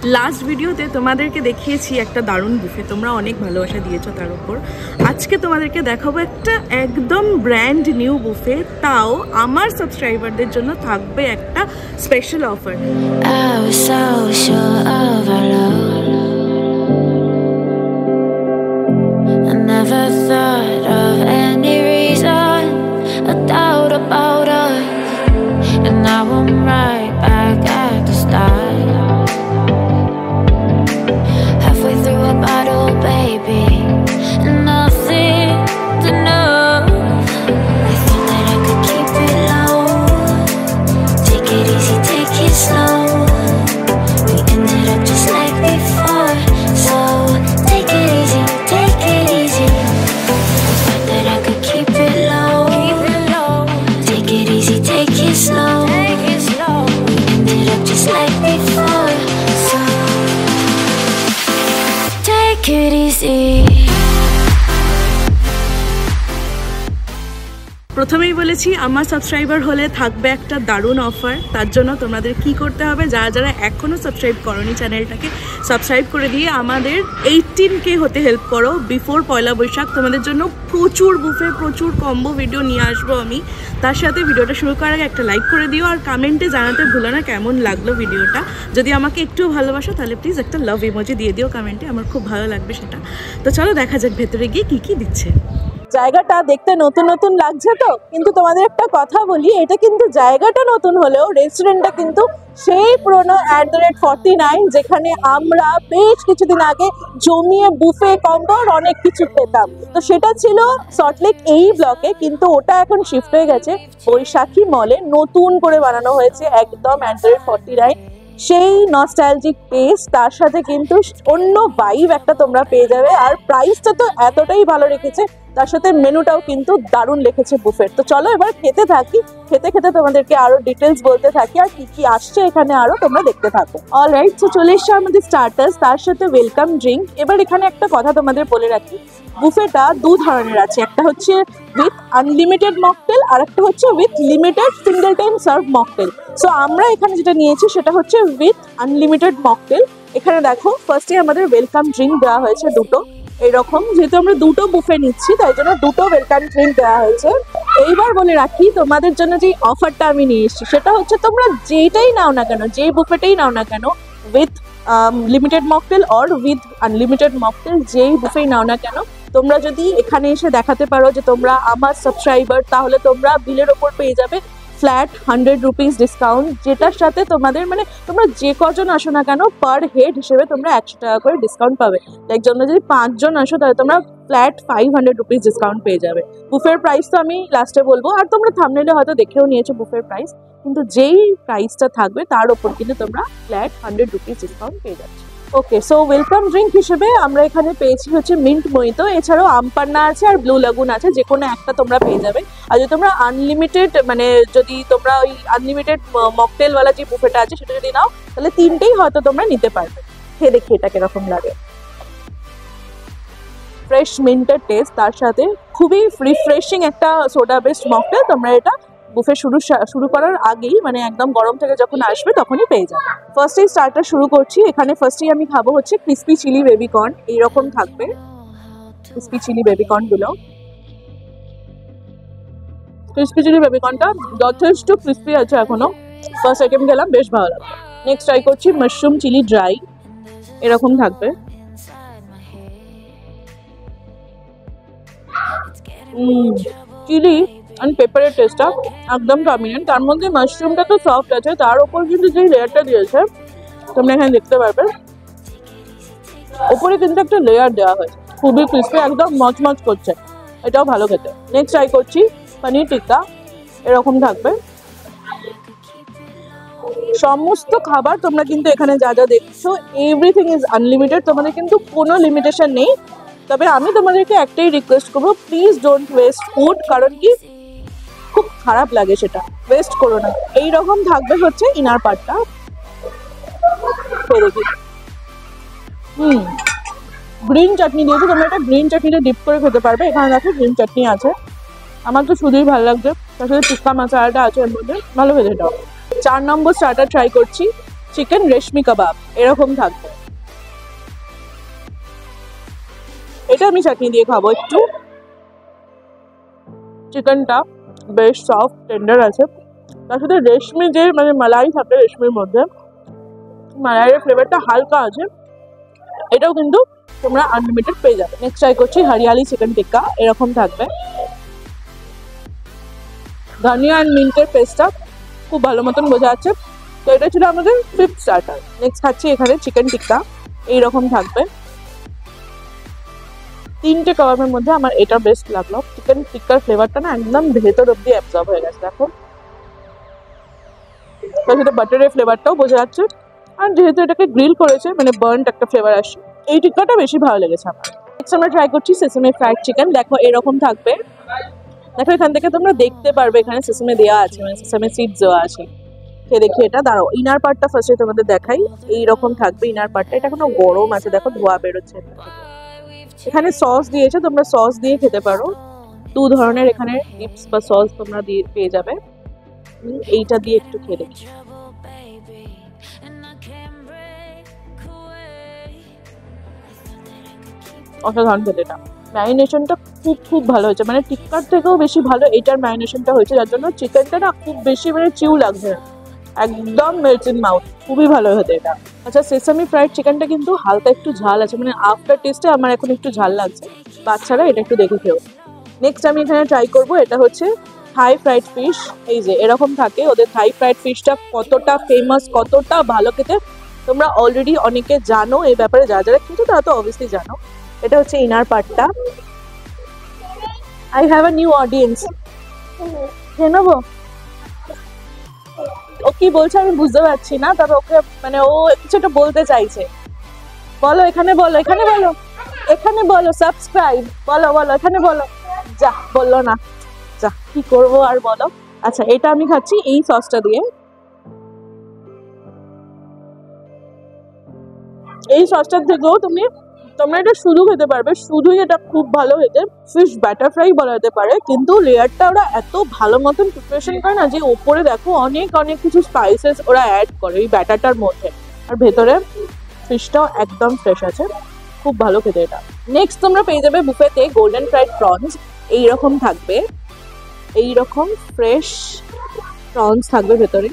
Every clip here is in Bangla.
লাস্ট ভিডিওতে তোমাদেরকে দেখিয়েছি একটা দারুণ বুফে, তোমরা অনেক ভালোবাসা দিয়েছো তার উপর। আজকে তোমাদেরকে দেখাবো একটা একদম ব্র্যান্ড নিউ বুফে, তাও আমার সাবস্ক্রাইবারদের জন্য থাকবে একটা স্পেশাল অফার। প্রথমেই বলেছি আমার সাবস্ক্রাইবার হলে থাকবে একটা দারুণ অফার। তার জন্য তোমাদের কি করতে হবে, যারা যারা এখনও সাবস্ক্রাইব করোনি চ্যানেলটাকে সাবস্ক্রাইব করে দিয়ে আমাদের 18K হতে হেল্প করো বিফোর পয়লা বৈশাখ। তোমাদের জন্য প্রচুর বুফে, প্রচুর কম্বো ভিডিও নিয়ে আসবো আমি। তার সাথে ভিডিওটা শুরু করার আগে একটা লাইক করে দিও, আর কমেন্টে জানাতে ভুলো না কেমন লাগলো ভিডিওটা। যদি আমাকে একটু ভালোবাসো তাহলে প্লিজ একটা লাভ ইমোজি দিয়ে দিও কমেন্টে, আমার খুব ভালো লাগবে সেটা। তো চলো দেখা যাক ভেতরে গিয়ে কি কি দিচ্ছে। জায়গাটা দেখতে নতুন নতুন লাগছে তো, কিন্তু তোমাদের একটা কথা বলি, এটা কিন্তু জায়গাটা নতুন হলেও রেস্টুরেন্টটা কিন্তু সেই পুরোনো @49, যেখানে আমরা বেশ কিছুদিন আগে জমিয়ে বুফে কম্বো অনেক কিছু পেতাম। তো সেটা ছিল সল্টলেক এই ব্লকে, কিন্তু ওটা এখন শিফট হয়ে গেছে বৈশাখী মলে, নতুন করে বানানো হয়েছে একদম @49। সেই নস্টালজিক টেস্ট, তার সাথে কিন্তু অন্য ভাইব একটা তোমরা পেয়ে যাবে। আর প্রাইসটা তো এতটাই ভালো রেখেছে, তার সাথে মেনুটাও কিন্তু দারুণ লিখেছে বুফের। তো চলো এবার খেতে থাকি, খেতে খেতে তোমাদেরকে আরো ডিটেলস বলতে থাকি আর কি কি আসছে এখানে আরো তোমরা দেখতে থাকো। অলরাইট, তো চলে এসছে আমাদের স্টার্টার্স, তার সাথে ওয়েলকাম ড্রিঙ্ক। এবার এখানে একটা কথা তোমাদের বলে রাখি, বুফেটা দু ধরনের আছে, একটা হচ্ছে উইথ আনলিমিটেড মকটেল আর একটা হচ্ছে with limited single time serve mocktail. So আমরা এখানে যেটা নিয়েছি সেটা হচ্ছে উইথ আনলিমিটেড মকটেল। এখানে দেখো ফার্স্টে আমাদের ওয়েলকাম ড্রিঙ্ক দেওয়া হয়েছে দুটো, এইরকম, যেহেতু আমরা দুটো বুফে নিচ্ছি তাই জন্য দুটো ওয়েলকাম ড্রিঙ্ক দেওয়া হয়েছে। এইবার বলে রাখি তোমাদের জন্য যে অফারটা আমি নিয়ে এসেছি সেটা হচ্ছে তোমরা যেটাই নাও না কেন, যেই বুফেটাই নাও না কেন, with limited mocktail or with unlimited mocktail, যেই বুফেই নাও না কেন, তোমরা যদি এখানে এসে দেখাতে পারো যে তোমরা আমার সাবস্ক্রাইবার, তাহলে তোমরা বিলের ওপর পেয়ে যাবে ফ্ল্যাট 100 রুপিস ডিসকাউন্ট, যেটার সাথে তোমাদের মানে তোমরা যে কজন আসো না কেন পার হেড হিসেবে তোমরা 100 টাকা করে ডিসকাউন্ট পাবে। লাইক তোমরা যদি 5 জন আসো তাহলে তোমরা ফ্ল্যাট 500 রুপিস ডিসকাউন্ট পেয়ে যাবে। বুফের প্রাইস তো আমি লাস্টে বলবো, আর তোমরা থাম্বনেইলে হয়তো দেখেও নিয়েছো বুফের প্রাইস, কিন্তু যেই প্রাইসটা থাকবে তার ওপর কিন্তু তোমরা ফ্ল্যাট 100 রুপিস ডিসকাউন্ট পেয়ে যাচ্ছ। ওকে, সো ওয়েলকাম ড্রিঙ্ক হিসেবে আমরা এখানে পেয়েছি হচ্ছে মিন্ট মোহিতো, এছাড়াও আমপান্না আছে আর ব্লু লাগুন আছে, যে কোনো একটা তোমরা পেয়ে যাবে। আর যদি তোমরা আনলিমিটেড মানে যদি তোমরা ওই আনলিমিটেড মকটেলওয়ালা যে বুফেটা আছে সেটা যদি নাও তাহলে তিনটেই হয়তো তোমরা নিতে পারবে। খেয়ে দেখি এটা কিরকম লাগে। ফ্রেশ মিন্টের টেস্ট, তার সাথে খুবই রিফ্রেশিং একটা সোডা বেসড মকটেল। তোমরা এটা বুফে শুরু করার আগেই মানে একদম গরম থেকে যখন আসবে তখনই পেয়ে যাবে। ফার্স্টেই স্টার্টার শুরু করছি। এখানে ফার্স্টেই আমি খাবো হচ্ছে ক্রিসপি চিলি বেবিকর্ন, এইরকম থাকবে ক্রিসপি চিলি বেবিকর্নগুলো। ক্রিসপি চিলি বেবিকর্নটা যথেষ্ট ক্রিসপি আছে এখনো। ফার্স্ট আইটেম খেলাম, বেশ ভালো লাগবে। নেক্সট ট্রাই করছি মাশরুম চিলি ড্রাই, এরকম থাকবে। চিলি আর পেপারের টেস্টটা একদম ডমিনেন্ট, তার মধ্যে মাশরুমটা তো সফট আছে, তার ওপর কিন্তু যে লেয়ারটা দিয়েছে তোমরা এখানে দেখতে পারবে, ওপরে কিন্তু একটা লেয়ার দেওয়া হয়েছে, খুবই ক্রিসপি, একদম মচমচ করছে, এটাও ভালো খেতে। নেক্সট ট্রাই করছি পনির টিক্কা, এরকম থাকবে। সমস্ত খাবার তোমরা কিন্তু এখানে যা যা দেখছো এভরিথিং ইজ আনলিমিটেড, তোমাদের কিন্তু কোনো লিমিটেশন নেই। তবে আমি তোমাদেরকে একটাই রিকোয়েস্ট করবো, প্লিজ ডোন্ট ওয়েস্ট ফুড, কারণ কি খুব খারাপ লাগে, সেটা ওয়েস্ট করো না। এইরকম থাকবে হচ্ছে ইনার পার্টটা, দেখি। গ্রিন চাটনি দিয়েছে, তোমরা এটা গ্রিন চাটনিটা ডিপ করে খেতে পারবে। এখানে দেখো গ্রিন চাটনি আছে, আমার তো শুধুই ভালো লাগছে, তার সাথে টিক্কা মশলাটা আছে এর মধ্যে, ভালো খেতে। এটাও 4 নম্বর স্টার্টার ট্রাই করছি চিকেন রেশমি কাবাব এরকম থাকবে। এটা আমি চাটনি দিয়ে খাবো একটু। চিকেনটা বেশ সফট টেন্ডার আছে, তার সাথে রেশমি যে মানে মালাই থাকে রেশমির মধ্যে, মালাইয়ের ফ্লেভারটা হালকা আছে। এটাও কিন্তু তোমরা আনলিমিটেড পেয়ে যাবে। নেক্সট ট্রাই করছি হরিয়ালি চিকেন টিক্কা, এরকম থাকবে। ধনিয়া অ্যান্ড মিন্টের পেস্টটা খুব ভালো মতন বোঝা যাচ্ছে। তো এটা ছিল আমাদের 5th স্টার্টার। নেক্সট খাচ্ছি এখানে চিকেন টিক্কা, এইরকম থাকবে। 3টে কাবাবের মধ্যে আমার এটা বেস্ট লাগলো। চিকেন টিক্কার ফ্লেভারটা না একদম ভেতর অব্দি অ্যাবজর্ব হয়ে গেছে, দেখো। তার সাথে বাটারের ফ্লেভারটাও বোঝা যাচ্ছে, আর যেহেতু এটাকে গ্রিল করেছে মানে বার্নড একটা ফ্লেভার আসছে, এই টিক্কাটা বেশি ভালো লেগেছে আমার। নেক্সট আমরা ট্রাই করছি সেসেমে ফ্রাইড চিকেন। দেখো এরকম থাকবে। দেখো এখান থেকে তোমরা দেখতে পারবে এখানে সেসেমে দেওয়া আছে, মানে সেসেমে সিডস দেওয়া আছে। খেয়ে দেখি এটা, দাঁড়াও ইনার পার্টটা ফার্স্টে তোমাদের দেখাই। এইরকম থাকবে ইনার পার্টটা, এটা এখনো গরম আছে, দেখো ধোয়া বেরোচ্ছে। এখানে সস দিয়েছে, তোমরা সস দিয়ে খেতে পারো। 2 ধরনের এখানে ডিপস বা সস তোমরা দিয়ে পেয়ে যাবে। এইটা দিয়ে একটু খেয়ে দেখি। অসাধারণ খেতে এটা। ম্যারিনেশনটা খুব ভালো হয়েছে, মানে টিক্কার থেকেও বেশি ভালো এটার ম্যারিনেশনটা হয়েছে, যার জন্য চিকেনটা না খুব বেশি মানে চিউ লাগছে, একদম মেল্ট ইন মাউথ, খুবই ভালো হতো এটা। আচ্ছা সেসামি ফ্রাইড চিকেনটা কিন্তু হালকা একটু ঝাল আছে, মানে আফটার টেস্টে আমার এখন একটু ঝাল লাগছে। বাচ্চারা এটা একটু দেখে খেও। নেক্সট আমি এখানে ট্রাই করব, এটা হচ্ছে থাই ফ্রাইড ফিশ। এই যে এরকম থাকে ওদের থাই ফ্রাইড ফিশটা, কতটা ফেমাস, কতটা ভালো খেতে তোমরা অলরেডি অনেকে জানো এই ব্যাপারে, যারা যারা কিন্তু তারা তো অবভিয়াসলি জানো। এটা হচ্ছে ইনার পার্টটা। I have a new audience, খেয়ে নেবো। ও কি বলছে আমি বুঝতে পারছি না, তবে ওকে মানে ও কিছু একটা বলতে চাইছে। বলো এখানে, বলো এখানে, বলো এখানে, বলো সাবস্ক্রাইব, বলো বলো এখানে বলো। যা বললো না, যা কি করবো আর বলো। আচ্ছা এটা আমি খাচ্ছি এই সসটা দিয়ে। এই সসটার থেকেও তোমরা এটা শুধু খেতে পারবে, শুধুই এটা খুব ভালো খেতে। ফিশ ব্যাটার ফ্রাই বলা যেতে পারে, কিন্তু লেয়ারটা ওরা এত ভালো মতন প্রিপারেশন করে না, যে ওপরে দেখো অনেক অনেক কিছু স্পাইসেস ওরা অ্যাড করে এই ব্যাটারটার মধ্যে, আর ভেতরে ফিশটাও একদম ফ্রেশ আছে, খুব ভালো খেতে এটা। নেক্সট তোমরা পেয়ে যাবে বুফেতে গোল্ডেন ফ্রাইড প্রনস, এইরকম থাকবে, এইরকম ফ্রেশ প্রনস থাকবে ভেতরে।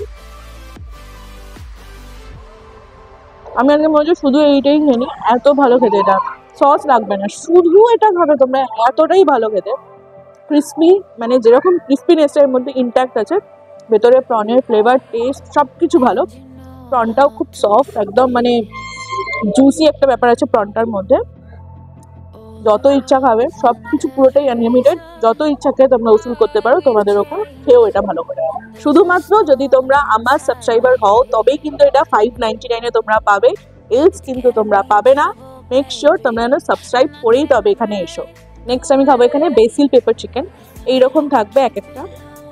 আমি আজকে মনে হচ্ছে শুধু এইটাই খেয়ে নিই, এত ভালো খেতে এটা, সস লাগবে না, শুধু এটা খাবে তোমরা, এতটাই ভালো খেতে। ক্রিসপি, মানে যেরকম ক্রিসপিনেস এর মধ্যে ইনট্যাক্ট আছে, ভেতরে প্রনের ফ্লেভার টেস্ট সব কিছু ভালো। প্রনটাও খুব সফট, একদম মানে জুসি একটা ব্যাপার আছে প্রনটার মধ্যে। যত ইচ্ছা খাবে, সব কিছু পুরোটাই আনলিমিটেড, যত ইচ্ছা খেয়ে তোমরা উসুল করতে পারো তোমাদের ওপর, খেয়েও এটা ভালো করে। শুধুমাত্র যদি তোমরা আমার সাবস্ক্রাইবার হও তবেই কিন্তু এটা 599 এ তোমরা পাবে, এলস কিন্তু তোমরা পাবে না। মেক শিওর তোমরা যেন সাবস্ক্রাইব করেই তবে এখানে এসো। নেক্সট আমি খাবো এখানে বেসিল পেপার চিকেন, এইরকম থাকবে এক একটা।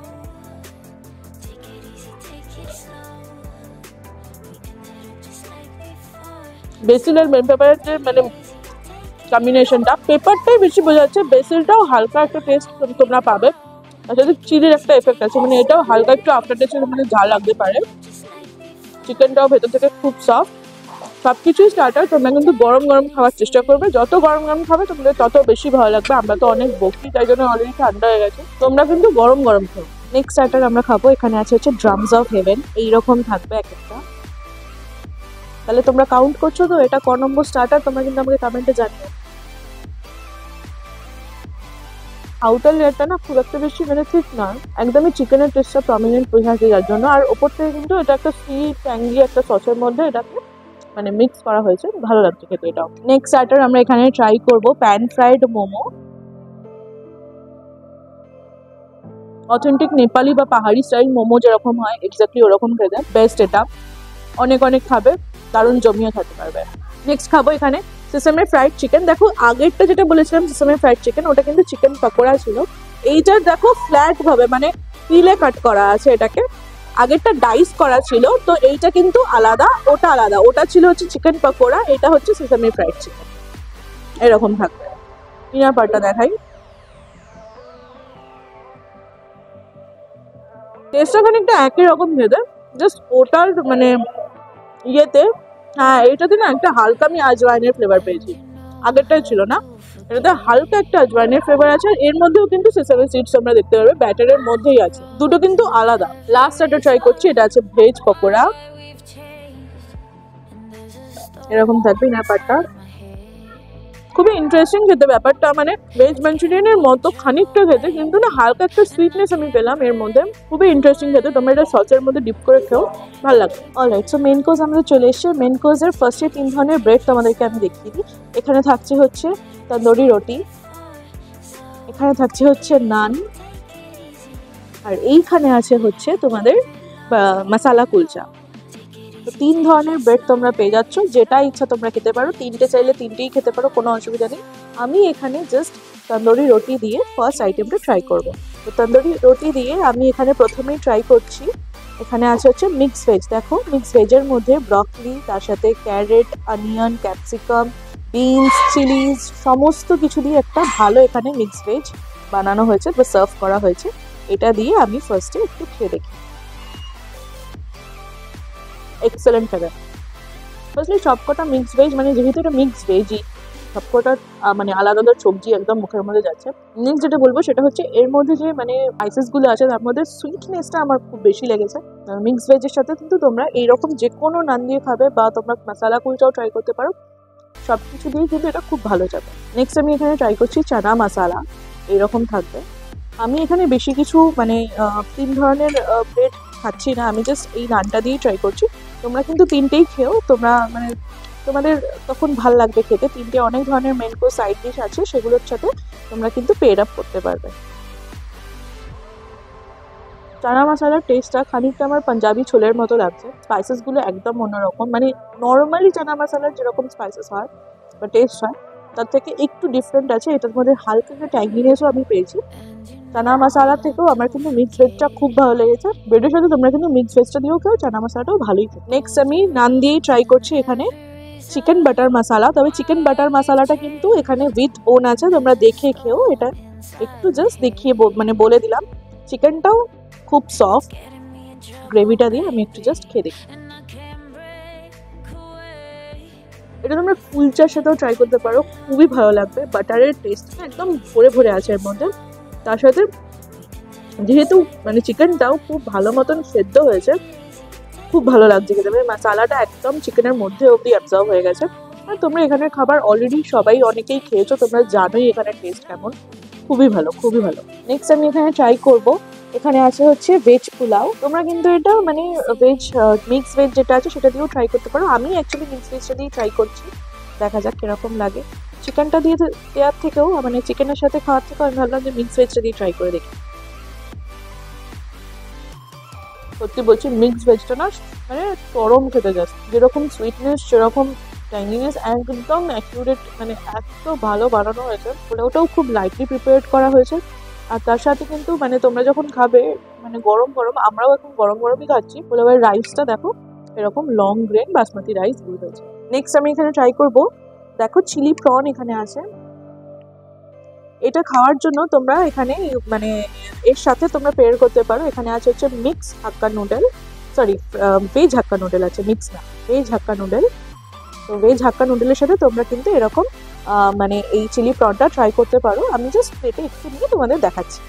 বেসিল আর পেপারের যে মানে কম্বিনেশনটা, পেপারটাই বেশি বোঝা যাচ্ছে, বেসিলটাও হালকা একটা টেস্ট তোমরা পাবে, আর যদি চিলির একটা এফেক্ট আছে, মানে এটাও হালকা একটু আফটার টেস্টে মানে ঝাল লাগতে পারে। চিকেনটাও ভেতর থেকে খুব সফট। সবকিছুই স্টার্টার, তোমরা কিন্তু গরম গরম খাওয়ার চেষ্টা করবে, যত গরম গরম খাবে তোমাদের তত বেশি ভালো লাগবে। আমরা তো অনেক বকি, তাই জন্য অলরেডি ঠান্ডা হয়ে গেছে, তোমরা কিন্তু গরম গরম খাও। নেক্সট স্টার্টার আমরা খাবো, এখানে আছে হচ্ছে ড্রামস অফ হেভেন, এইরকম থাকবে এক একটা। তাহলে তোমরা কাউন্ট করছো তো এটা ক নম্বর স্টার্টার, তোমরা কিন্তু আমাকে কমেন্টে জানিও। আউটার লেয়ারটা না খুব একটা বেশি মানে ঠিক নয়, একদমই চিকেনের টেস্টটা প্রমিনেন্ট বোঝা যায় যার জন্য, আর ওপর থেকে কিন্তু এটা একটা সুইট ট্যাঙ্গি একটা সসের মধ্যে এটাকে মানে মিক্স করা হয়েছে, ভালো লাগছে খেতে এটাও। নেক্সট স্টার্টার আমরা এখানে ট্রাই করব pan fried momo. Authentic Nepali বা পাহাড়ি স্টাইল মোমো যেরকম হয় এক্স্যাক্টলি ওরকম খেতে, বেস্ট এটা, অনেক অনেক খাবে, দারুণ জমিয়ে খেতে পারবে। নেক্সট খাবো এখানে সেসামে ফ্রাইড চিকেন। দেখো আগেরটা যেটা বলেছিলাম সেসামে ফ্রাইড চিকেন, ওটা কিন্তু চিকেন পকোড়া ছিল, এইটা দেখো ফ্ল্যাট ভাবে মানে পিলে কাট করা আছে এটাকে, আগেরটা ডাইস করা ছিল, তো এইটা কিন্তু আলাদা, ওটা আলাদা, ওটা ছিল হচ্ছে চিকেন পকোড়া, এটা হচ্ছে সেসামে ফ্রাইড চিকেন, এরকম থাকবে। ইনার পার্টটা দেখাই, টেস্টটা খানিকটা একই রকম খেতে, জাস্ট ওটার মানে ইয়েতে, হ্যাঁ এটাতে না একটা হালকা আমি আজওয়াইনের ফ্লেভার পেয়েছি, আগেরটাই ছিল না। এটাতে হালকা একটা আজওয়াইনের ফ্লেভার আছে, আর এর মধ্যেও কিন্তু সেসামি সিডস আমরা দেখতে পারবে ব্যাটারের মধ্যেই আছে, দুটো কিন্তু আলাদা। লাস্ট একটা ট্রাই করছি, এটা আছে ভেজ পকোড়া, এরকম থাকবে ব্যাপারটা, খুবই ইন্টারেস্টিং খেতে ব্যাপারটা, মানে ভেজ মাঞ্চুরিয়ানের মতো খানিকটা খেতে, কিন্তু না হালকা একটা সুইটনেস আমি পেলাম এর মধ্যে, খুবই ইন্টারেস্টিং খেতে। তোমরা এটা সসের মধ্যে ডিপ করে খেও, ভালো লাগবে। অলরাইট, সো মেন কোর্স আমাদের চলে এসছে। মেন কোর্সের ফার্স্টে 3 ধরনের ব্রেড তোমাদেরকে আমি দেখিয়ে দিই। এখানে থাকছে হচ্ছে তন্দুরি রুটি, এখানে থাকছে হচ্ছে নান, আর এইখানে আছে হচ্ছে তোমাদের মশালা কুলচা। তো 3 ধরনের ব্রেড তোমরা পেয়ে যাচ্ছ, যেটা ইচ্ছা তোমরা খেতে পারো, 3টে চাইলে 3টেই খেতে পারো, কোনো অসুবিধা নেই। আমি এখানে জাস্ট তন্দুরি রুটি দিয়ে ফার্স্ট আইটেমটা ট্রাই করব। তো তন্দুরি রুটি দিয়ে আমি এখানে প্রথমেই ট্রাই করছি। এখানে আছে হচ্ছে মিক্স ভেজ, দেখো মিক্স ভেজের মধ্যে ব্রকলি, তার সাথে carrot, onion, capsicum, beans, chillies, সমস্ত কিছু দিয়ে একটা ভালো এখানে মিক্স ভেজ বানানো হয়েছে বা সার্ভ করা হয়েছে। এটা দিয়ে আমি ফার্স্টে একটু খেয়ে দেখি। এক্সেলেন্ট খাবার। ফার্স্টলি সবকটা মিক্স ভেজ, মানে যেহেতু এটা মিক্স ভেজই, সবকটা মানে আলাদা আলাদা সবজি একদম মুখের মধ্যে যাচ্ছে। নেক্সট যেটা বলবো সেটা হচ্ছে এর মধ্যে যে মানে স্পাইসেসগুলো আছে তার মধ্যে সুইটনেসটা আমার খুব বেশি লেগেছে। মিক্স ভেজের সাথে কিন্তু তোমরা এইরকম যে কোনো নান দিয়ে খাবে, বা তোমরা মশালা কুলচাও ট্রাই করতে পারো, সব কিছু দিয়েই কিন্তু এটা খুব ভালো যাবে। নেক্সট আমি এখানে ট্রাই করছি চানা মশালা, এইরকম থাকবে। আমি এখানে বেশি কিছু মানে 3 ধরনের ব্রেড খাচ্ছি না, আমি জাস্ট এই নানটা দিয়েই ট্রাই করছি। তোমরা কিন্তু 3টেই খেও, তোমরা মানে তোমাদের তখন ভাল লাগবে খেতে। 3টে অনেক ধরনের মেন কোর্স সাইড ডিশ আছে, সেগুলোর সাথে তোমরা কিন্তু পেড আপ করতে পারবে। চানা মশালার টেস্টটা খানিকটা আমার পাঞ্জাবি ছোলের মতো লাগছে, স্পাইসেসগুলো একদম অন্যরকম, মানে নর্মালি চানা মশালার যেরকম স্পাইসেস হয় বা টেস্ট হয় তার থেকে একটু ডিফারেন্ট আছে। এটার মধ্যে হালকা একটা ট্যাঙ্গিনেসও আমি পেয়েছি। চানা মশালা থেকেও আমার কিন্তু মিক্স ভেজটা খুব ভালো লেগেছে। ব্রেডের সাথে তোমরা কিন্তু মিক্স ভেজটা দিয়েও খেও, চানা মশলাটাও ভালোই খেও। নেক্সট আমি নান দিয়েই ট্রাই করছি এখানে চিকেন বাটার মশালা। তবে চিকেন বাটার মশালাটা কিন্তু এখানে উইথ বোন আছে, তোমরা দেখে খেও। এটা একটু জাস্ট দেখিয়ে মানে বলে দিলাম। চিকেনটাও খুব সফট, গ্রেভিটা দিয়ে আমি একটু জাস্ট খেয়ে দেখি। এটা তোমরা কুলচার সাথেও ট্রাই করতে পারো, খুবই ভালো লাগবে। বাটারের টেস্ট একদম ভরে ভরে আছে এর মধ্যে। তার সাথে যেহেতু মানে চিকেনটাও খুব ভালো মতন সেদ্ধ হয়েছে, খুব ভালো লাগছে খেতে, মানে মশালাটা একদম চিকেনের মধ্যে অবধি অ্যাবজর্ব হয়ে গেছে। আর তোমরা এখানের খাবার অলরেডি সবাই অনেকেই খেয়েছো, তোমরা জানোই এখানে টেস্ট কেমন, খুবই ভালো খুবই ভালো। নেক্সট আমি এখানে ট্রাই করব, এখানে আছে হচ্ছে ভেজ পোলাও। তোমরা কিন্তু এটা মানে ভেজ মিক্স ভেজ যেটা আছে সেটা দিয়েও ট্রাই করতে পারো। আমি অ্যাকচুয়ালি মিক্স ভেজটা দিয়েই ট্রাই করছি, দেখা যাক কিরকম লাগে। চিকেনটা দিয়ে দেওয়ার থেকেও মানে চিকেনের সাথে খাওয়ার থেকেও আমি ভাবলাম যে মিক্স ভেজটা দিয়ে ট্রাই করে দেখি। সত্যি বলছি মিক্স ভেজটা না মানে চরম খেতে যাচ্ছে, যেরকম সুইটনেস সেরকম ট্যাঙ্গিনেস একদম অ্যাকিউরেট, মানে এত ভালো বানানো হয়েছে। পোলাওটাও খুব লাইটলি প্রিপেয়ার করা হয়েছে। আর তার সাথে কিন্তু মানে তোমরা যখন খাবে মানে গরম গরম, আমরাও এখন গরম গরমই খাচ্ছি, পোলাওয়ের রাইসটা দেখো এরকম long grain basmati rice use হয়েছে। নেক্সট আমি এখানে ট্রাই করব, দেখো চিলি প্রন এখানে আছে। এটা খাওয়ার জন্য তোমরা এখানে মানে এর সাথে তোমরা পেয়ার করতে পারো। এখানে আছে হচ্ছে mix Hakka noodle, sorry veg Hakka noodle আছে, মিক্স না, ভেজ হাক্কা নুডল। তো ভেজ হাক্কা নুডলের সাথে তোমরা কিন্তু এরকম মানে এই চিলি প্রনটা ট্রাই করতে পারো। আমি জাস্ট প্লেটে একটু নিয়ে তোমাদের দেখাচ্ছি।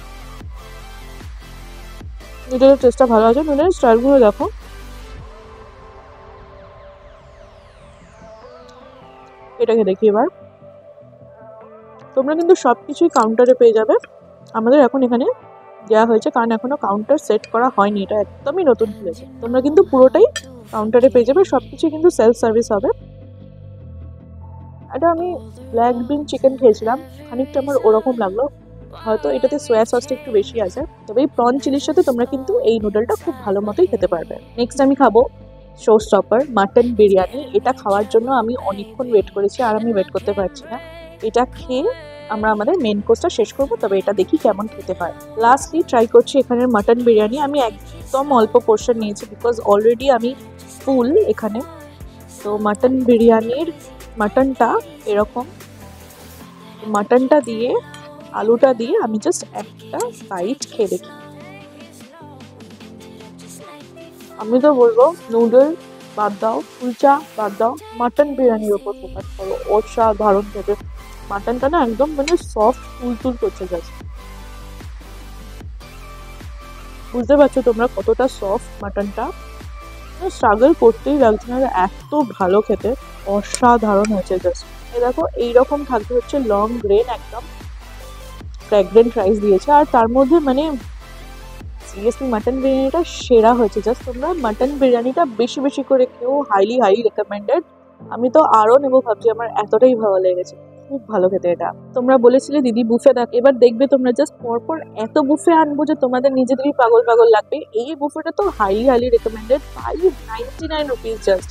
নুডলের টেস্টটা ভালো আছে, নুডলের স্টাইলগুলো দেখো, এটাকে দেখি এবার। তোমরা কিন্তু সব কিছুই কাউন্টারে পেয়ে যাবে, আমাদের এখন এখানে দেওয়া হয়েছে কারণ এখনো কাউন্টার সেট করা হয়নি, এটা একদমই নতুন খুলেছে। তোমরা কিন্তু পুরোটাই কাউন্টারে পেয়ে যাবে, সবকিছু কিন্তু সেলফ সার্ভিস হবে। এটা আমি ব্ল্যাক বিন চিকেন খেয়েছিলাম, খানিকটা আমার ওরকম লাগলো, হয়তো এটাতে সোয়া সসটা একটু বেশি আছে। তবে এই প্রন চিলির সাথে তোমরা কিন্তু এই নুডলটা খুব ভালো মতোই খেতে পারবে। নেক্সট আমি খাবো শো স্টপার মাটন বিরিয়ানি। এটা খাওয়ার জন্য আমি অনেকক্ষণ ওয়েট করেছি, আর আমি ওয়েট করতে পারছি না। এটা খেয়ে আমরা আমাদের মেন কোর্সটা শেষ করবো, তবে এটা দেখি কেমন খেতে হয়। লাস্টলি ট্রাই করছি এখানের মাটন বিরিয়ানি। আমি একদম অল্প পোর্শন নিয়েছি বিকজ অলরেডি আমি ফুল এখানে। তো মাটন বিরিয়ানির মাটনটা এরকম, মাটনটা দিয়ে আলুটা দিয়ে আমি জাস্ট একটা বাইট খেয়ে দেখি। আমি তো বলবো নুডল বাদ দাও, কুলচা বাদ দাও, মাটন বিরিয়ানির ওপর ফোকাস করো। অসাধারণ খেতে। মাটনটা না একদম মানে সফট তুলতুল করছে জাস্ট। বুঝতে পারছো তোমরা কতটা সফট মাটনটা? স্ট্রাগল করতেই লাগছে না, এত ভালো খেতে, অসাধারণ হয়েছে জাস্ট। এই দেখো এইরকম থাকবে হচ্ছে লং গ্রেন, একদম ফ্র্যাগ্রেন্ট রাইস দিয়েছে, আর তার মধ্যে মানে সিরিয়াসলি মাটন বিরিয়ানিটা সেরা হয়েছে জাস্ট। তোমরা মাটন বিরিয়ানিটা বেশি বেশি করে খেও, হাইলি রেকমেন্ডেড। আমি তো আরও নেবো ভাবছি, আমার এতটাই ভালো লেগেছে, খুব ভালো খেতে এটা। তোমরা বলেছিলে দিদি বুফে দেখ, এবার দেখবে তোমরা জাস্ট পরপর এত বুফে আনবো যে তোমাদের নিজেদেরই পাগল পাগল লাগবে। এই বুফেটা তো হাইলি রেকমেন্ডেড। 599 rupees just.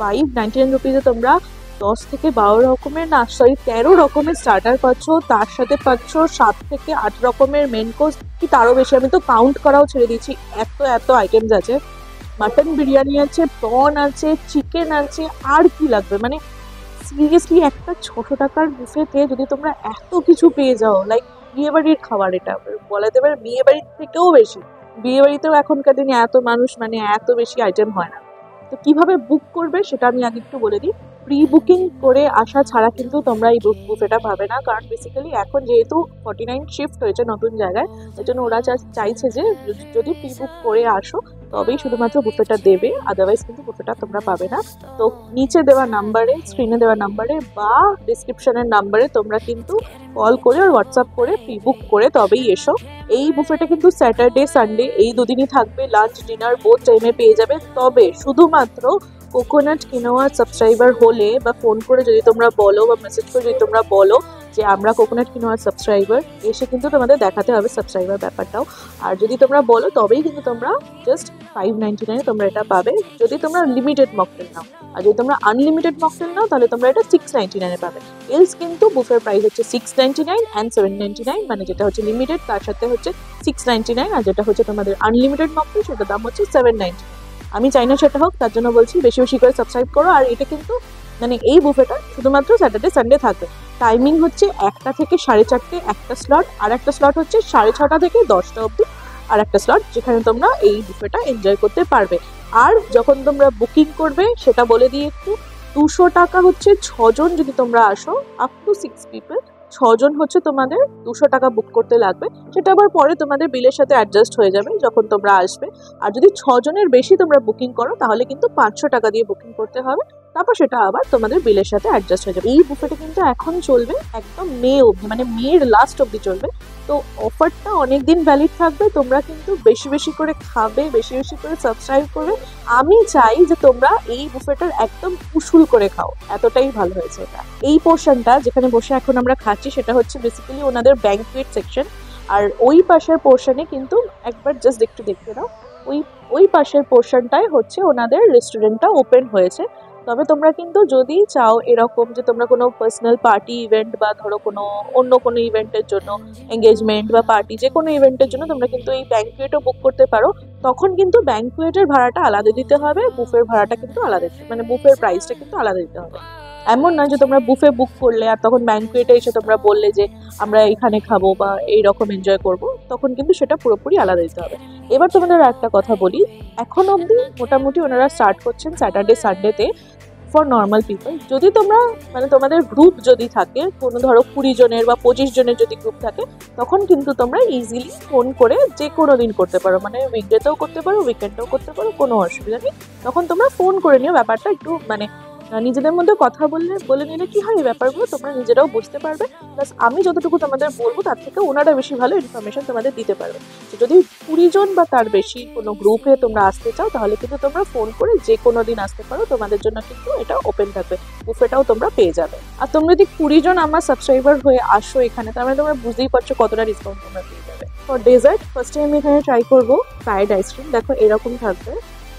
599 রুপিসে তোমরা 10 থেকে 12 রকমের না, 13 রকমের স্টার্টার পাচ্ছ, তার সাথে পাচ্ছ 7 থেকে 8 রকমের মেন কোর্স, কি তারও বেশি। আমি তো কাউন্ট করাও ছেড়ে দিচ্ছি, এত আইটেমস আছে। মাটন বিরিয়ানি আছে, প্রন আছে, চিকেন আছে, আর কি লাগবে? মানে সিরিয়াসলি একটা 600 টাকার বুফেতে যদি তোমরা এত কিছু পেয়ে যাও, লাইক বিয়েবাড়ির খাবার, এটা বলা যেতে পারে বিয়েবাড়ির থেকেও বেশি। বিয়েবাড়িতেও এখনকার দিনে এত মানুষ, মানে এত বেশি আইটেম হয় না। তো কিভাবে বুক করবে সেটা আমি আগে একটু বলে দিই। প্রি বুকিং করে আসা ছাড়া কিন্তু তোমরা এই বুফেটা পাবে না, কারণ বেসিক্যালি এখন যেহেতু 49 শিফট হয়েছে নতুন জায়গায়, এই জন্য ওরা চাইছে যে যদি প্রি বুক করে আসো তবেই শুধুমাত্র বুফেটা দেবে, আদারওয়াইজ কিন্তু বুফেটা তোমরা পাবে না। তো নিচে দেওয়া নাম্বারে, স্ক্রিনে দেওয়া নাম্বারে বা ডিসক্রিপশনের নাম্বারে তোমরা কিন্তু কল করে আর হোয়াটসঅ্যাপ করে প্রি বুক করে তবেই এসো। এই বুফেটা কিন্তু স্যাটারডে সানডে এই দুদিনই থাকবে, লাঞ্চ ডিনার বোথ টাইমে পেয়ে যাবে। তবে শুধুমাত্র কোকোনাট কিনোয়ার সাবস্ক্রাইবার হলে বা ফোন করে যদি তোমরা বলো বা মেসেজ করে যদি তোমরা বলো যে আমরা কোকোনাট কিনোয়ার সাবস্ক্রাইবার, এসে কিন্তু তোমাদের দেখাতে হবে সাবস্ক্রাইবার ব্যাপারটাও। আর যদি তোমরা বলো তবেই কিন্তু তোমরা জাস্ট 599 তোমরা এটা পাবে, যদি তোমরা লিমিটেড মকটেল নাও। আর যদি তোমরা আনলিমিটেড মকটেল নাও তাহলে তোমরা এটা 699 পাবে। এলস কিন্তু বুফের প্রাইস হচ্ছে 699 অ্যান্ড 799, মানে যেটা হচ্ছে লিমিটেড তার সাথে হচ্ছে 699, আর যেটা হচ্ছে তোমাদের আনলিমিটেড মকটেল সেটার দাম হচ্ছে 799। আমি চাই না সেটা হোক, তার জন্য বলছি বেশি বেশি করে সাবস্ক্রাইব করো। আর এটা কিন্তু মানে এই বুফেটা শুধুমাত্র স্যাটারডে সানডে থাকবে। টাইমিং হচ্ছে 1টা থেকে 4:30 একটা স্লট, আর একটা স্লট হচ্ছে 6:30 থেকে 10টা অবধি আর একটা স্লট, যেখানে তোমরা এই বুফেটা এনজয় করতে পারবে। আর যখন তোমরা বুকিং করবে সেটা বলে দিই একটু, 200 টাকা হচ্ছে 6 জন যদি তোমরা আসো, আপ টু 6 পিপল, 6 জন হচ্ছে তোমাদের 200 টাকা বুক করতে লাগবে। সেটা আবার পরে তোমাদের বিলের সাথে অ্যাডজাস্ট হয়ে যাবে যখন তোমরা আসবে। আর যদি 6 জনের বেশি তোমরা বুকিং করো তাহলে কিন্তু 500 টাকা দিয়ে বুকিং করতে হবে, তারপর সেটা আবার তোমাদের বিলের সাথে অ্যাডজাস্ট হয়ে যাবে। এই বুফেটা কিন্তু এখন চলবে একদম মে অবধি, মানে মের লাস্ট অবধি চলবে। তো অফারটা অনেক দিন ভ্যালিড থাকবে। তোমরা কিন্তু বেশি বেশি করে খাবে, বেশি বেশি করে সাবস্ক্রাইব করবে। আমি চাই যে তোমরা এই বুফেটার একদম উসুল করে খাও, এতটাই ভালো হয়েছে এটা। এই পোর্শনটা যেখানে বসে এখন আমরা খাচ্ছি সেটা হচ্ছে বেসিক্যালি ওনাদের ব্যাঙ্কুয়েট সেকশন, আর ওই পাশের পোর্শনে কিন্তু একবার জাস্ট একটু দেখতে দাও, ওই পাশের পোর্শনটাই হচ্ছে ওনাদের রেস্টুরেন্টটা ওপেন হয়েছে। তবে তোমরা কিন্তু যদি চাও এরকম যে তোমরা কোনো পার্সোনাল পার্টি ইভেন্ট বা ধরো কোনো অন্য কোনো ইভেন্টের জন্য, এঙ্গেজমেন্ট বা পার্টি যে কোনো ইভেন্টের জন্য তোমরা কিন্তু এই ব্যাঙ্কুয়েটও বুক করতে পারো। তখন কিন্তু ব্যাঙ্কুয়েটের ভাড়াটা আলাদা দিতে হবে, বুফের ভাড়াটা কিন্তু আলাদা দিতে, মানে বুফের প্রাইসটা কিন্তু আলাদা দিতে হবে। এমন নয় যে তোমরা বুফে বুক করলে আর তখন ব্যাঙ্কুয়েটে এসে তোমরা বললে যে আমরা এখানে খাবো বা এইরকম এনজয় করব, তখন কিন্তু সেটা পুরোপুরি আলাদা দিতে হবে। এবার তোমাদের একটা কথা বলি, এখন অবধি মোটামুটি ওনারা স্টার্ট করছেন স্যাটারডে সানডেতে ফর নর্মাল পিপল। যদি তোমরা মানে তোমাদের গ্রুপ যদি থাকে কোনো ধরো 20 জনের বা 25 জনের যদি গ্রুপ থাকে, তখন কিন্তু তোমরা ইজিলি ফোন করে যে কোনো দিন করতে পারো, মানে উইকডেতেও করতে পারো, উইকেন্ডেও করতে পারো, কোনো অসুবিধা নেই। তখন তোমরা ফোন করে নিও, ব্যাপারটা একটু মানে নিজেদের মধ্যে কথা বলে নিলে কি হয়, এই ব্যাপারগুলো তোমরা নিজেরাও বুঝতে পারবে। প্লাস আমি যতটুকু তোমাদের বলবো তার থেকে ওনারা বেশি ভালো ইনফরমেশন তোমাদের দিতে পারবে। তো যদি 20 জন বা তার বেশি কোনো গ্রুপে তোমরা আসতে চাও তাহলে কিন্তু তোমরা ফোন করে যে কোনো দিন আসতে পারো, তোমাদের জন্য কিন্তু এটা ওপেন থাকবে, বুফেটাও তোমরা পেয়ে যাবে। আর তোমরা যদি 20 জন আমার সাবস্ক্রাইবার হয়ে আসো এখানে, তার মানে তোমরা বুঝতেই পারছো কতটা ডিসকাউন্ট তোমরা পেয়ে যাবে। ফর ডেজার্ট ফার্স্টে আমি এখানে ট্রাই করবো ফ্রাইড আইসক্রিম। দেখো এরকম থাকবে,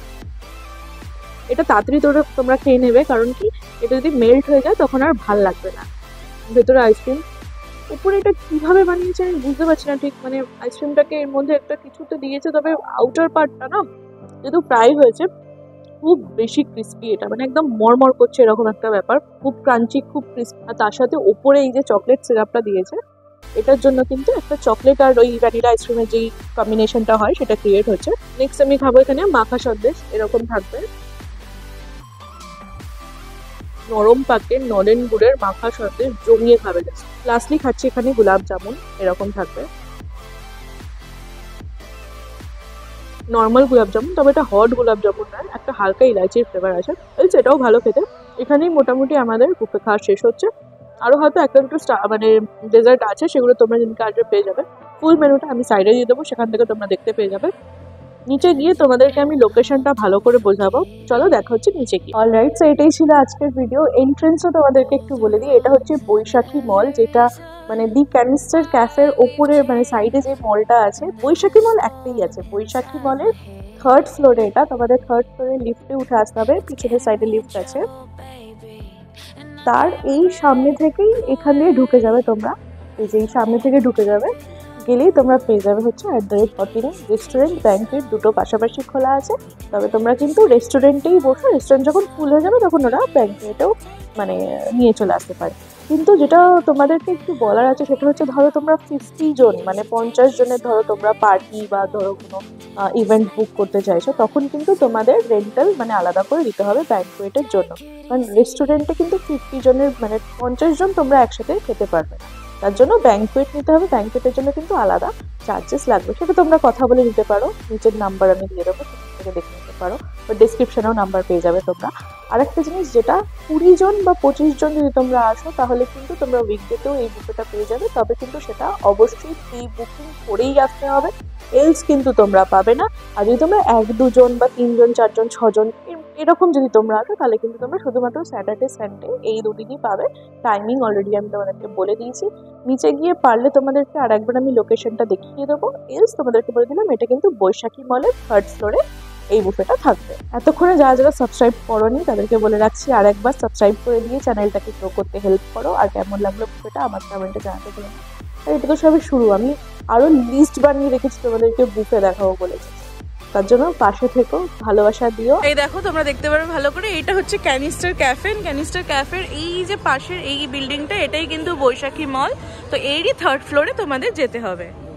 এটা তাড়াতাড়ি তোমরা খেয়ে নেবে, কারণ কি এটা যদি মেল্ট হয়ে যায় তখন আর ভাল লাগবে না। ভেতরে আইসক্রিম, উপরে এটা কিভাবে বানিয়েছে আমি বুঝতে পারছি না ঠিক, মানে আইসক্রিমটাকে এর মধ্যে একটা কিছুতে দিয়েছে, তবে আউটার পার্টটা না যেহেতু ফ্রাই হয়েছে খুব বেশি ক্রিস্পি, এটা মানে একদম মরমর করছে এরকম একটা ব্যাপার, খুব ক্রাঞ্চি, খুব ক্রিস্পি। আর তার সাথে উপরে এই যে চকলেট সিরাপটা দিয়েছে, এটার জন্য কিন্তু একটা চকলেট আর ওই ভ্যানিলা আইসক্রিমের যেই কম্বিনেশনটা হয় সেটা ক্রিয়েট হচ্ছে। নেক্সট আমি খাবো এখানে মাখা সন্দেশ, এরকম থাকবে। নরম পাকের নলেন গুড়ের মাখার সাথে জমিয়ে খাবে। লাস্টলি খাচ্ছি এখানে গোলাপ জামুন, এরকম থাকবে নর্মাল গোলাপ জামুন, তবে এটা হট গোলাপ জামুন নয়, একটা হালকা ইলাচির ফ্লেভার আছে। এটাও ভালো খেতে। এখানেই মোটামুটি আমাদের বুফে খাওয়া শেষ হচ্ছে। আরও হয়তো একটা দুটো মানে ডেজার্ট আছে, সেগুলো তোমরা জিনকে আগে পেয়ে যাবে। ফুল মেনুটা আমি সাইডে দিয়ে দেবো, সেখান থেকে তোমরা দেখতে পেয়ে যাবে। নিচে গিয়ে তোমাদেরকে আমি লোকেশনটা ভালো করে বোঝাবো। চলো দেখা হচ্ছে নিচে গিয়ে। অলরাইট, সো এটাই ছিল আজকের ভিডিও। এন্ট্রেন্সও তোমাদেরকে একটু বলে দিই, এটা হচ্ছে বৈশাখী মল, যেটা মানে দি ক্যানিস্টার ক্যাফের ওপরে মানে সাইডে যে মলটা আছে। বৈশাখী মল একটাই আছে, বৈশাখী মলের 3rd ফ্লোরে। এটা তোমাদের 3rd ফ্লোরে লিফটে উঠে আসতে হবে, পিছনের সাইডে লিফট আছে। তার এই সামনে থেকেই এখান দিয়ে ঢুকে যাবে তোমরা, এই যে এই সামনে থেকে ঢুকে যাবে, গেলেই তোমরা পেয়ে যাবে হচ্ছে @49 রেস্টুরেন্ট ব্যাংকুয়েট, দুটো পাশাপাশি খোলা আছে। তবে তোমরা কিন্তু রেস্টুরেন্টেই বসো, রেস্টুরেন্ট যখন ফুল হয়ে যাবে তখন ওরা ব্যাংকুয়েটেও মানে নিয়ে চলে আসতে পারে। কিন্তু যেটা তোমাদেরকে একটু বলার আছে সেটা হচ্ছে, ধরো তোমরা 50 জন মানে 50 জনের ধরো তোমরা পার্টি বা ধরো কোনো ইভেন্ট বুক করতে চাইছো, তখন কিন্তু তোমাদের রেন্টাল মানে আলাদা করে দিতে হবে ব্যাংকুয়েটের জন্য। কারণ রেস্টুরেন্টে কিন্তু 50 জনের মানে 50 জন তোমরা একসাথে খেতে পারবে না, তার জন্য ব্যাংকুয়েট নিতে হবে। ব্যাংকুয়েটের জন্য কিন্তু আলাদা চার্জেস লাগবে, সেটা তোমরা কথা বলে নিতে পারো। নিচের নাম্বার আমি দিয়ে দেবো, সেখান থেকে দেখে নিতে পারো, বা ডিসক্রিপশনেও নাম্বার পেয়ে যাবে তোমরা। আরেকটা জিনিস, যেটা 20 জন বা 25 জন যদি তোমরা আসো, তাহলে কিন্তু তোমরা উইকডেতেও এই বুফেটা পেয়ে যাবে। তবে কিন্তু সেটা অবশ্যই প্রি বুকিং করেই আসতে হবে, এলস কিন্তু তোমরা পাবে না। আর যদি তোমরা 1-2 জন বা 3 জন 4 জন 6 জন এরকম যদি তোমরা আসো, তাহলে কিন্তু তোমরা শুধুমাত্র স্যাটারডে সানডে এই দুদিনই পাবে। টাইমিং অলরেডি আমি তোমাদেরকে বলে দিয়েছি। নিচে গিয়ে পারলে তোমাদেরকে আর একবার আমি লোকেশনটা দেখিয়ে দেবো, এলস তোমাদেরকে বলে দিলাম এটা কিন্তু বৈশাখী মলের 3rd ফ্লোরে এই বুফেটা থাকবে। এতক্ষণে যারা যারা সাবস্ক্রাইব করোনি তাদেরকে বলে রাখছি, আর একবার সাবস্ক্রাইব করে দিয়ে চ্যানেলটাকে গ্রো করতে হেল্প করো। আর কেমন লাগলো বুফেটা আমার কমেন্টে জানাতে ভুলো না। আর এটা তো সবই শুরু, আমি আরও লিস্ট বানিয়ে রেখেছি তোমাদেরকে বুফে দেখাবো বলেছি, তার জন্য পাশে থেকো, ভালোবাসা দিও। এই দেখো তোমরা দেখতে পারো ভালো করে, এইটা হচ্ছে ক্যানিস্টার ক্যাফে। ক্যানিস্টার ক্যাফের এই যে পাশের এই বিল্ডিংটা, এটাই কিন্তু বৈশাখী মল। তো এরই 3rd ফ্লোরে তোমাদের যেতে হবে।